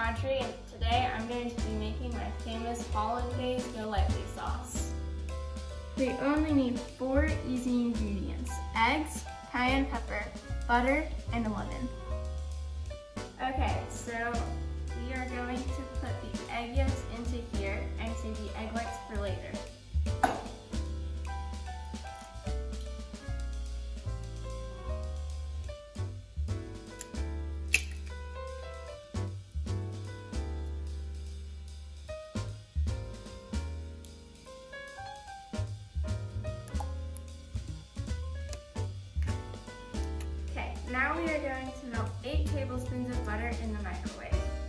Audrey, and today I'm going to be making my famous Hollandaise Go Lightly sauce. We only need 4 easy ingredients: eggs, cayenne pepper, butter, and a lemon. Okay, so we are going to put the egg yolks into here and save the egg whites for later. Now we are going to melt 8 tablespoons of butter in the microwave.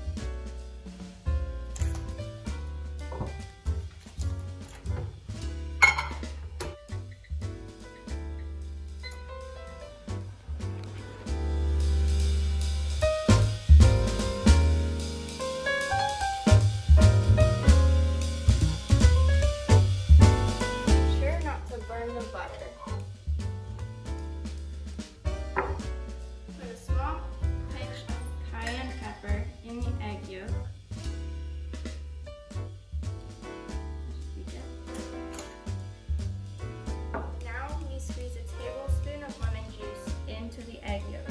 Be sure not to burn the butter. In the egg yolk. Now we squeeze a tablespoon of lemon juice into the egg yolk.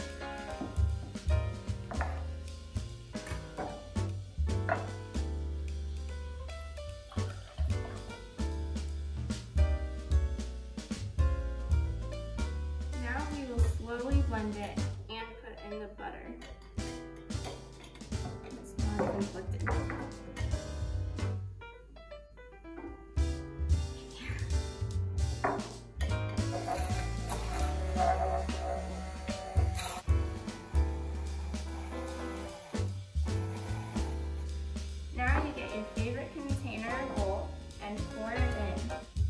Now we will slowly blend it and put in the butter. Conflicted. Now you get your favorite container or bowl and pour it in.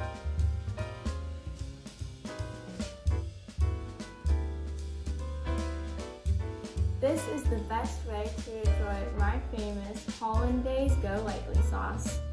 This is the best way to enjoy my famous Hollandaise Go Lightly sauce.